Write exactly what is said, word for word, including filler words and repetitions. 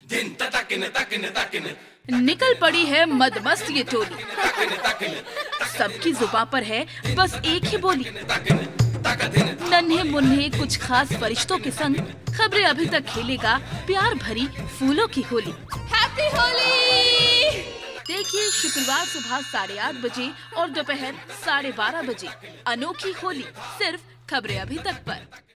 निकल पड़ी है मदमस्त ये टोली, सबकी जुबां पर है बस एक ही बोली। नन्हे मुन्ने कुछ खास फरिश्तों के संग खबरें अभी तक खेलेगा प्यार भरी फूलों की होली। हैप्पी होली! देखिए शुक्रवार सुबह साढ़े आठ बजे और दोपहर साढ़े बारह बजे अनोखी होली सिर्फ खबरें अभी तक पर।